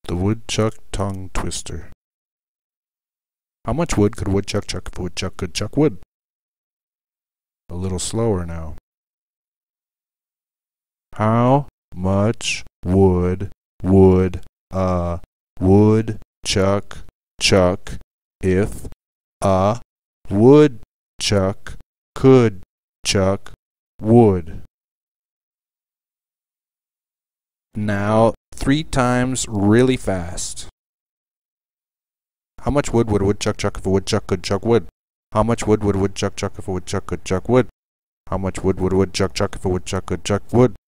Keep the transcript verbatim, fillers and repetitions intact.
The woodchuck tongue twister. How much wood could a woodchuck chuck if a woodchuck could chuck wood? A little slower now. How much wood would a woodchuck chuck if a woodchuck could chuck wood? Now, three times really fast. How much wood would a woodchuck chuck if a woodchuck could chuck wood? How much wood would a woodchuck chuck if a woodchuck could chuck wood? How much wood would a woodchuck chuck if a woodchuck could chuck wood?